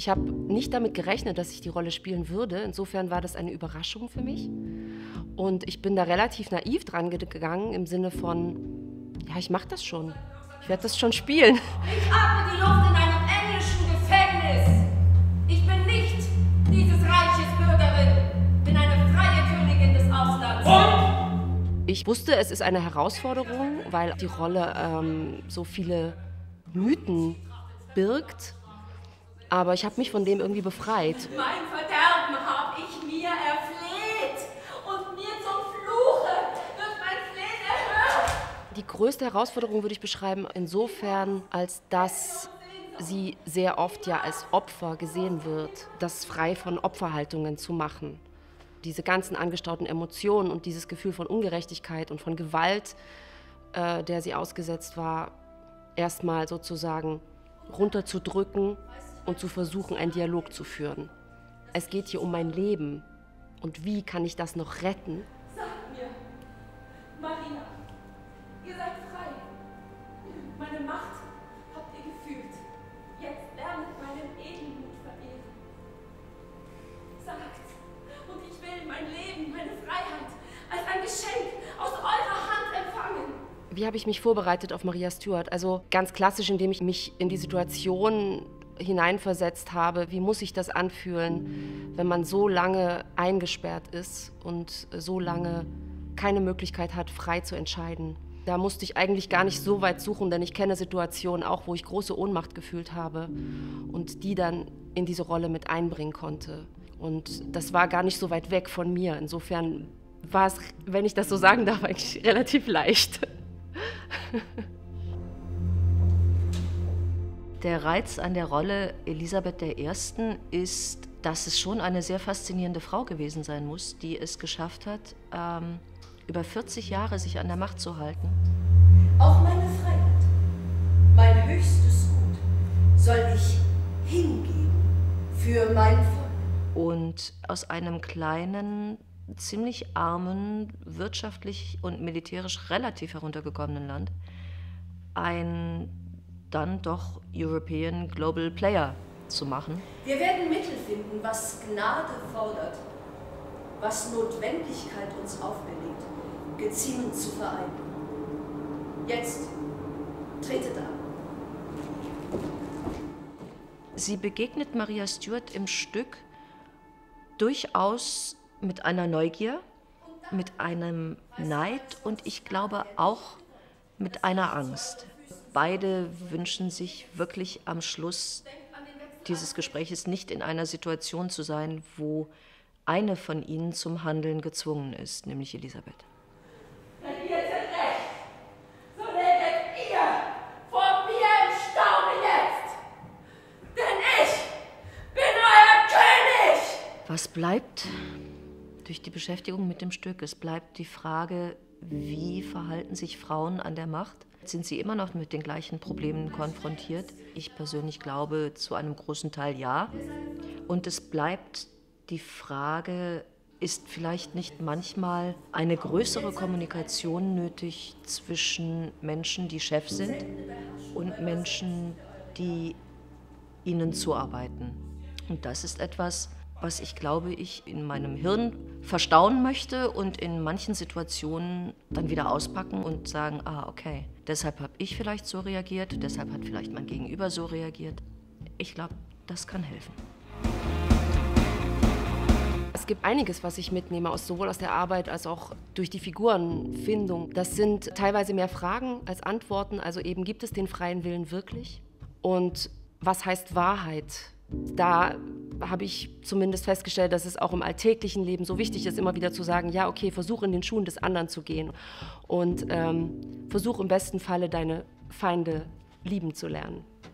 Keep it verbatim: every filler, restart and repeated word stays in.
Ich habe nicht damit gerechnet, dass ich die Rolle spielen würde. Insofern war das eine Überraschung für mich. Und ich bin da relativ naiv dran gegangen, im Sinne von, ja, ich mache das schon. Ich werde das schon spielen. Ich atme die Luft in einem englischen Gefängnis. Ich bin nicht dieses Reiches Bürgerin. Bin eine freie Königin des Auslands. Und? Ich wusste, es ist eine Herausforderung, weil die Rolle ähm, so viele Mythen birgt. Aber ich habe mich von dem irgendwie befreit. Mein Verderben habe ich mir erfleht. Und mir zum Fluche wird mein Flehen erhört. Die größte Herausforderung würde ich beschreiben, insofern, als dass sie sehr oft ja als Opfer gesehen wird, das frei von Opferhaltungen zu machen. Diese ganzen angestauten Emotionen und dieses Gefühl von Ungerechtigkeit und von Gewalt, äh, der sie ausgesetzt war, erstmal sozusagen runterzudrücken und zu versuchen, einen Dialog zu führen. Es geht hier um mein Leben. Und wie kann ich das noch retten? Sagt mir, Maria, ihr seid frei. Meine Macht habt ihr gefühlt. Jetzt lernet meinen Edelmut verehren. Sagt, und ich will mein Leben, meine Freiheit als ein Geschenk aus eurer Hand empfangen. Wie habe ich mich vorbereitet auf Maria Stuart? Also ganz klassisch, indem ich mich in die Situation hineinversetzt habe, wie muss sich das anfühlen, wenn man so lange eingesperrt ist und so lange keine Möglichkeit hat, frei zu entscheiden. Da musste ich eigentlich gar nicht so weit suchen, denn ich kenne Situationen auch, wo ich große Ohnmacht gefühlt habe und die dann in diese Rolle mit einbringen konnte. Und das war gar nicht so weit weg von mir. Insofern war es, wenn ich das so sagen darf, eigentlich relativ leicht. Der Reiz an der Rolle Elisabeth der Ersten ist, dass es schon eine sehr faszinierende Frau gewesen sein muss, die es geschafft hat, ähm, über vierzig Jahre sich an der Macht zu halten. Auch meine Freiheit, mein höchstes Gut, soll ich hingeben für mein Volk. Und aus einem kleinen, ziemlich armen, wirtschaftlich und militärisch relativ heruntergekommenen Land ein dann doch European Global Player zu machen. Wir werden Mittel finden, was Gnade fordert, was Notwendigkeit uns auferlegt, geziemend zu vereinen. Jetzt tretet an. Sie begegnet Maria Stuart im Stück durchaus mit einer Neugier, mit einem Neid und ich glaube auch mit einer Angst. Beide wünschen sich wirklich am Schluss dieses Gespräches nicht in einer Situation zu sein, wo eine von ihnen zum Handeln gezwungen ist, nämlich Elisabeth. Wenn ihr seid recht, so leget ihr vor mir im Staube jetzt, denn ich bin euer König! Was bleibt durch die Beschäftigung mit dem Stück? Es bleibt die Frage, wie verhalten sich Frauen an der Macht? Sind sie immer noch mit den gleichen Problemen konfrontiert? Ich persönlich glaube, zu einem großen Teil ja. Und es bleibt die Frage, ist vielleicht nicht manchmal eine größere Kommunikation nötig zwischen Menschen, die Chef sind, und Menschen, die ihnen zuarbeiten? Und das ist etwas, was ich glaube, ich in meinem Hirn verstauen möchte und in manchen Situationen dann wieder auspacken und sagen, ah, okay, deshalb habe ich vielleicht so reagiert, deshalb hat vielleicht mein Gegenüber so reagiert. Ich glaube, das kann helfen. Es gibt einiges, was ich mitnehme, aus, sowohl aus der Arbeit als auch durch die Figurenfindung. Das sind teilweise mehr Fragen als Antworten. Also eben, gibt es den freien Willen wirklich? Und was heißt Wahrheit? Da habe ich zumindest festgestellt, dass es auch im alltäglichen Leben so wichtig ist, immer wieder zu sagen, ja, okay, versuch in den Schuhen des anderen zu gehen und ähm, versuch im besten Falle deine Feinde lieben zu lernen.